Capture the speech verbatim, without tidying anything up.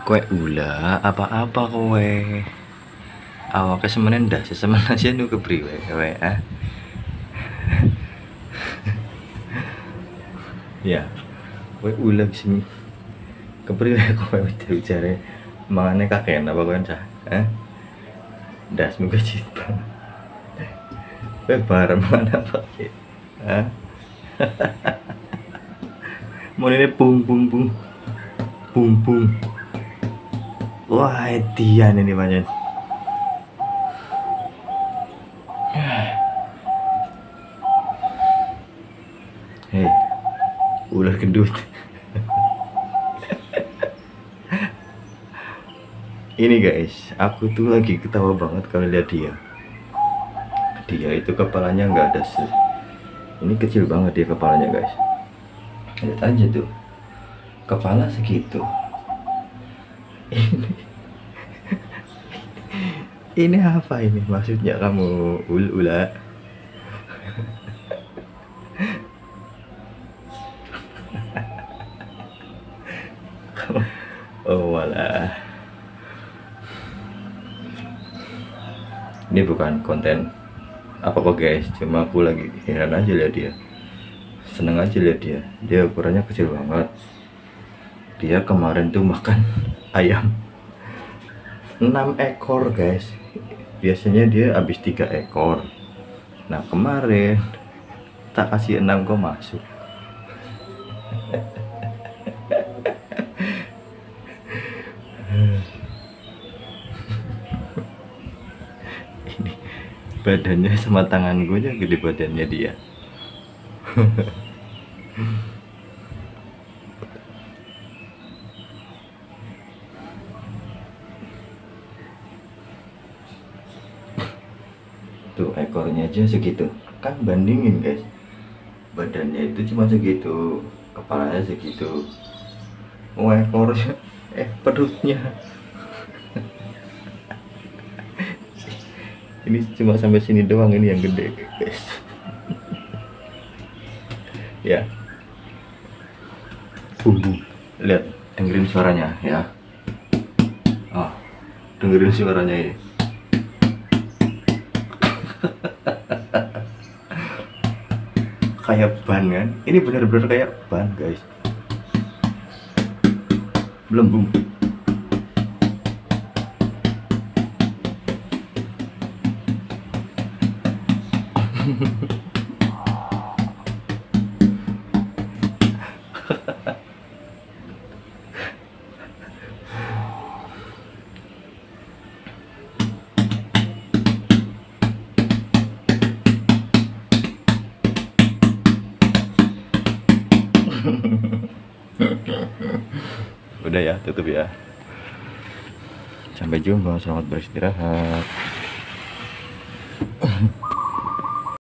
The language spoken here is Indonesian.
Kowe ula apa-apa kowe. Awake semenen ndas semen aja nu kepriwe kowe ah. Ya. Kowe ula sing kepriwe kowe jare mangane kakean apa kowe cah? Hah? Ndasmu kecipang. Kowe bareng mana apa ki? Hah? Monene pung pung pung. Pung pung. Wah, edian ini pancen. Hei, ular gendut. Ini guys, aku tuh lagi ketawa banget kalau lihat dia. Dia itu kepalanya nggak ada sih. Ini kecil banget dia kepalanya guys. Lihat aja tuh, kepala segitu. Ini, ini apa ini maksudnya kamu ul ula? Oh walah. Ini bukan konten apa-apa guys, cuma aku lagi heran aja lihat dia. Seneng aja lihat dia. Dia ukurannya kecil banget. Dia kemarin tuh makan ayam enam ekor guys. Biasanya dia habis tiga ekor. Nah kemarin tak kasih enam kok masuk. Ini badannya sama tangan gue aja gede badannya dia. Tuh ekornya aja segitu, kan bandingin guys, badannya itu cuma segitu, kepalanya segitu, oh ekornya, eh perutnya ini cuma sampai sini doang, ini yang gede guys. Ya, bumbu, lihat, dengerin suaranya ya. Oh, dengerin suaranya ini. Kayak ban kan, ini benar-benar kayak ban guys, belembung. Udah ya, tutup ya. Sampai jumpa, selamat beristirahat.